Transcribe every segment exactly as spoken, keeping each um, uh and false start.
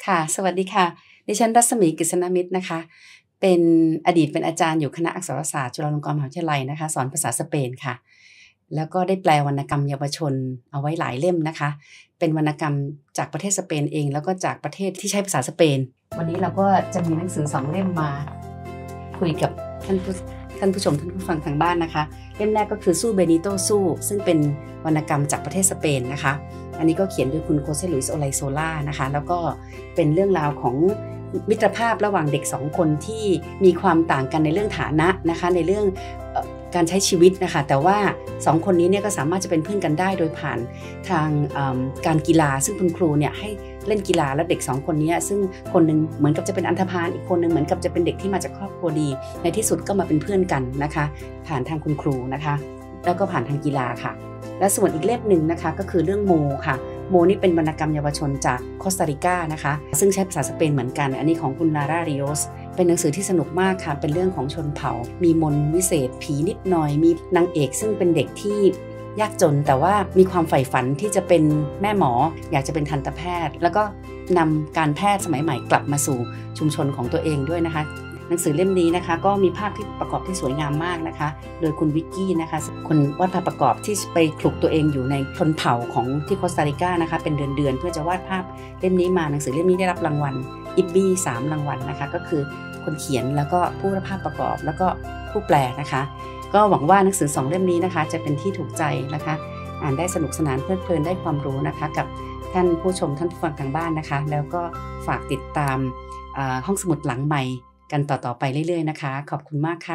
ค่ะสวัสดีค่ะดิฉันรัศมีกฤษณมิตรนะคะเป็นอดีตเป็นอาจารย์อยู่คณะอักษรศาสตร์จุฬาลงกรณ์มหาวิทยาลัยนะคะสอนภาษาสเปนค่ะแล้วก็ได้แปลวรรณกรรมเยาวชนเอาไว้หลายเล่มนะคะเป็นวรรณกรรมจากประเทศสเปนเองแล้วก็จากประเทศที่ใช้ภาษาสเปนวันนี้เราก็จะมีหนังสือสองเล่มมาคุยกับท่านผู้ท่านผู้ชมท่านผู้ฟังทางบ้านนะคะเล่มแรกก็คือสู้เบนิโตสู้ซึ่งเป็นวรรณกรรมจากประเทศสเปนนะคะอันนี้ก็เขียนโดยคุณโคเซลุยส์โอไลโซล่านะคะแล้วก็เป็นเรื่องราวของมิตรภาพระหว่างเด็กสองคนที่มีความต่างกันในเรื่องฐานะนะคะในเรื่องการใช้ชีวิตนะคะแต่ว่าสองคนนี้เนี่ยก็สามารถจะเป็นเพื่อนกันได้โดยผ่านทางการกีฬาซึ่งคุณครูเนี่ยให้เล่นกีฬาแล้วเด็กสองคนนี้ซึ่งคนนึงเหมือนกับจะเป็นอันธพาลอีกคนนึงเหมือนกับจะเป็นเด็กที่มาจากครอบครัวดีในที่สุดก็มาเป็นเพื่อนกันนะคะผ่านทางคุณครูนะคะแล้วก็ผ่านทางกีฬาค่ะและส่วนอีกเล่มหนึ่งนะคะก็คือเรื่องโมค่ะโมนี่เป็นวรรณกรรมเยาวชนจากคอสตาริกานะคะซึ่งใช้ภาษาสเปนเหมือนกันอันนี้ของคุณลาร่าริโอสเป็นหนังสือที่สนุกมากค่ะเป็นเรื่องของชนเผ่ามีมนต์วิเศษผีนิดหน่อยมีนางเอกซึ่งเป็นเด็กที่ยากจนแต่ว่ามีความใฝ่ฝันที่จะเป็นแม่หมออยากจะเป็นทันตแพทย์แล้วก็นำการแพทย์สมัยใหม่กลับมาสู่ชุมชนของตัวเองด้วยนะคะหนังสือเล่มนี้นะคะก็มีภาพที่ประกอบที่สวยงามมากนะคะโดยคุณวิกกี้นะคะคนวาดภาพประกอบที่ไปคลุกตัวเองอยู่ในชนเผ่าของที่คอสตาริกานะคะเป็นเดือนๆเพื่อจะวาดภาพเล่มนี้มาหนังสือเล่มนี้ได้รับรางวัลอิบบี้สามรางวัลนะคะก็คือคนเขียนแล้วก็ผู้วาดภาพประกอบแล้วก็ผู้แปลนะคะก็หวังว่าหนังสือสองเล่มนี้นะคะจะเป็นที่ถูกใจนะคะอ่านได้สนุกสนานเพลิดเพลินได้ความรู้นะคะกับท่านผู้ชมท่านผู้ฟังทางบ้านนะคะแล้วก็ฝากติดตามห้องสมุดหลังใหม่กันต่อๆไปเรื่อยๆนะคะขอบคุณมากค่ะ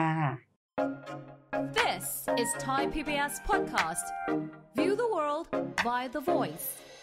This is Thai พี บี เอส podcast. View the world via the voice